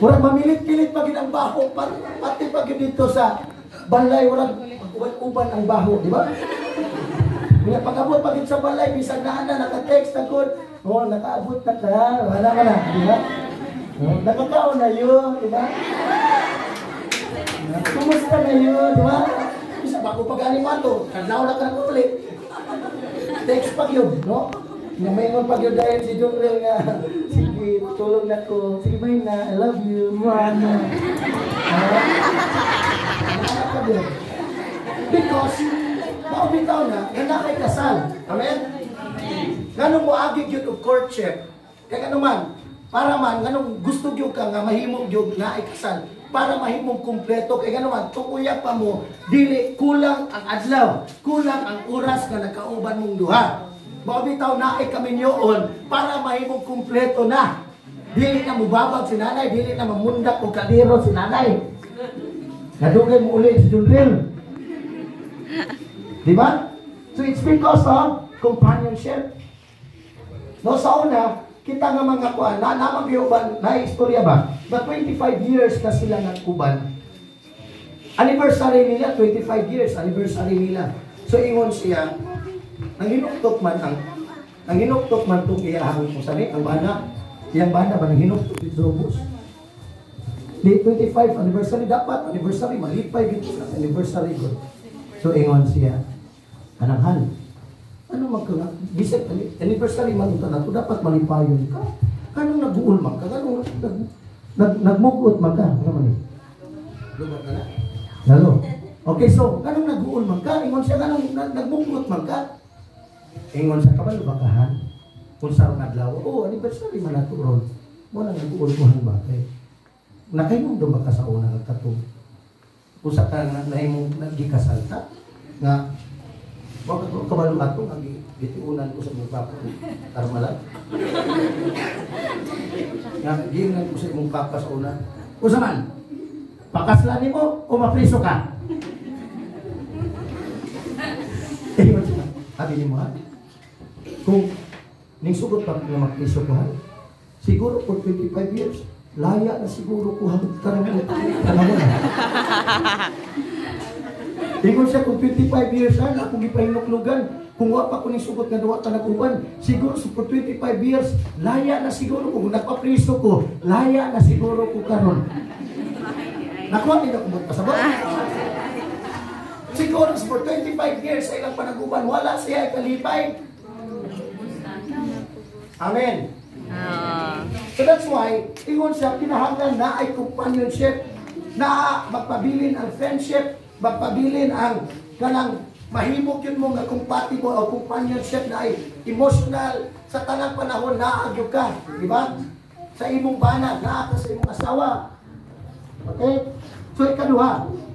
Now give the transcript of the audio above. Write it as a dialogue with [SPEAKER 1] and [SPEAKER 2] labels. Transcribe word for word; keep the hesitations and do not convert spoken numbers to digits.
[SPEAKER 1] Murag mamilit-kilit pag ang baho, pati pag dito sa balay, murag uban ang baho, di ba? Kaya pag-abot pag sa balay, bisag na na, naka-text agad, oh, naka-abot na ka, wala ka na, di ba? Oh, nakakaon na yun, di ba? Kumusta na yun, di ba? Isa bago pag-aling mato, kadlaw na ka na ulit. Text pag yun, no? Namingon pag yun dahil si Junrel nga, sige, tulog na ko, sige ba na, I love you, Mwana. Because, maubitaw na, nga na kay kasal. Amen? Ganong mo agig yun o courtship. Kaya gano'n man, para man, ganong gusto yun ka nga, mahimog yun na ay kasal. Para mahimong kumpleto, kaya gano'n man, tukuya pa mo, dili, kulang ang adlaw, kulang ang oras na nagkauban mong duha. Maubitaw na ay kami niyoon para mahimong kumpleto na. Dili na mubabag si nanay, dili na mamundak o kaliro si nanay. Nadugay mo ulit si Junril. Diba? So it's because of companionship. No, sa una, kita nga mga kuan, na namagyoban, na istorya ba? But twenty-five years na sila nagkuban. Anniversary nila, twenty-five years, anniversary nila. So ingon siya, nanghinuktok man ang nanghinuktok man itong iyahang kung sani, ang bana, iyang bana ba nanghinuktok dito sa bus? Di twenty-five anniversary, dapat anniversary, malipay dito sa anniversary ko. So ingon siya, ananghan, ano magka, bisip, anniversary man ito na ito, dapat malipayon ka. Kanong nag-uul man ka, kanong nag, nag, nagmugot man ka, ano man eh? Lumat na na? Lalo. Okay, so, kanong nag-uul man ka, ingon siya, kanong nagmugot man ka? Ingon sa kabalo bakahan, kung sa rong adlaw, oh, anniversary man nato ron. Mo nang nag-uulkuhan ba kay. Nakaimong do ba ka sa una nagkatug? Usa ka na nahimong nagikasal ta nga wag ko kabalo ato ang gitiunan ko sa imong papa karmalan. Nga giingnan ko sa imong papa sa una. Usa man? Pakaslan nimo o mapriso ka? Eh, sabi ni mo ha? Kung ning sugot pa nga makiso ko ha, siguro for twenty-five years, laya na siguro ko hanggang karang karang na. Ingon siya kung twenty-five years ha, na akong ipahinuklugan, kung wa pa ko ning sugot nga duwa ka nag-uban, siguro for twenty-five years, laya na siguro ko, kung nagpapriso ko, laya na siguro ko karon. Nakuha din ako magpasabot. Siguro for twenty-five years sa ilang panaguban, wala siya ay kalipay. Amen. Uh. So that's why, ingon siya, kinahanglan na ay companionship, na magpabilin ang friendship, magpabilin ang kanang mahimok yun mo nga compatible o companionship na ay emotional sa tanang panahon na agyo ka. Di ba? Sa imong bana, naa ka sa imong asawa. Okay? So ikaduha,